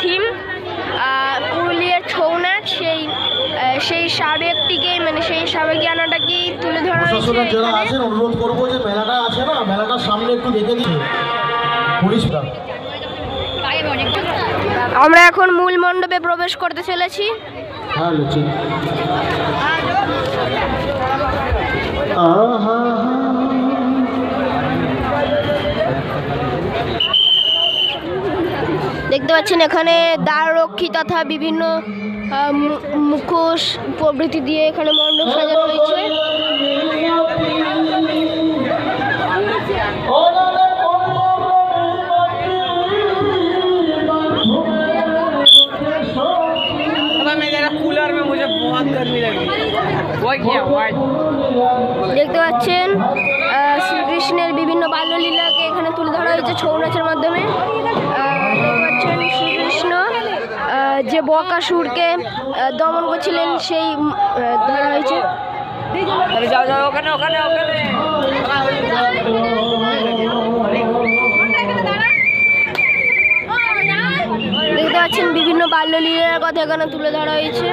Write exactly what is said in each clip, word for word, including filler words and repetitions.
Theme পুরুলিয়ার ছৌ নাচ, সেই সেই সাবেকটিকে মানে সেই সাবেকিয়ানাটাকেই তুলে ধরা হয়েছে। যারা আছেন অনুরোধ করবো যে মেলাটা আছে না, মেলাটার সামনে একটু দেখে দিন পুলিশরা। আমরা এখন মূল মণ্ডপে প্রবেশ করতে চলেছি। হ্যাঁ লুচি দেখতে পাচ্ছেন এখানে দ্বাররক্ষী তথা বিভিন্ন মুখোশ প্রভৃতি দিয়ে এখানে মণ্ডপ সাজানো হয়েছে। দেখতে পাচ্ছেন শ্রীকৃষ্ণের বিভিন্ন বাল্যলীলাকে এখানে তুলে ধরা হয়েছে ছৌ নাচের মাধ্যমে। দেখতে পাচ্ছেন শ্রীকৃষ্ণ যে বকাসুরকে দমন করছিলেন সেই ধরা হয়েছে। দেখতে পাচ্ছেন বিভিন্ন বাল্যলীলার কথা এখানে তুলে ধরা হয়েছে।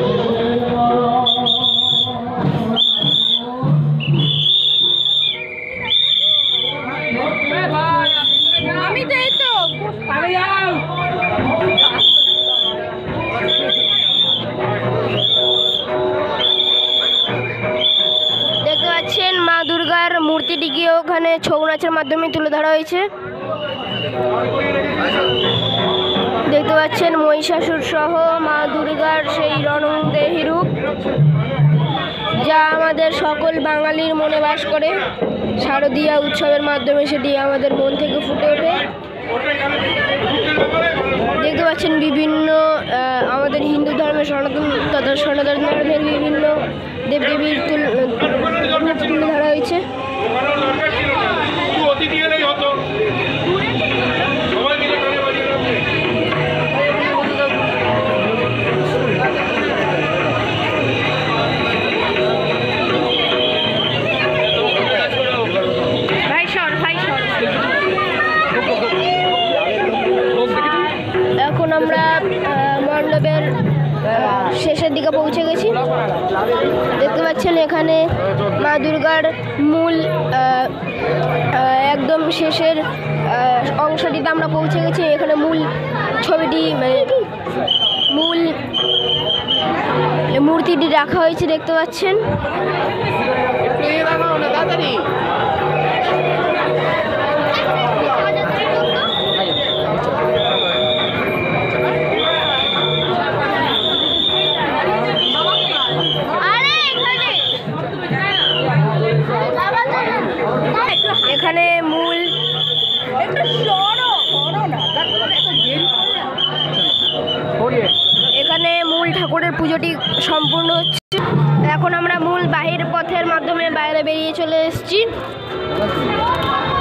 দেখতে পাচ্ছেন মা দুর্গার মূর্তিটিকে ওখানে ছৌ নাচের মাধ্যমে তুলে ধরা হয়েছে। দেখতে পাচ্ছেন মহিষাসুর সহ মা দুর্গার সেই রণদেহী রূপ, যা আমাদের সকল বাঙালির মনে বাস করে। শারদীয়া উৎসবের মাধ্যমে সেটি আমাদের মন থেকে ফুটে ওঠে। দেখতে পাচ্ছেন বিভিন্ন আমাদের হিন্দু ধর্মের সনাতন তথা সনাতন ধর্মের বিভিন্ন দেবদেবীর তুলে ধরা হয়েছে। এখন আমরা মণ্ডপের শেষের দিকে পৌঁছে গেছি। দেখতে পাচ্ছেন এখানে মা দুর্গার মূল একদম শেষের অংশটিতে আমরা পৌঁছে গেছি। এখানে মূল ছবিটি মানে মূল মূর্তিটি রাখা হয়েছে দেখতে পাচ্ছেন। এখানে মূল এখানে মূল ঠাকুরের পুজোটি সম্পূর্ণ হচ্ছে। এখন আমরা মূল বাহির পথের মাধ্যমে বাইরে বেরিয়ে চলে এসেছি।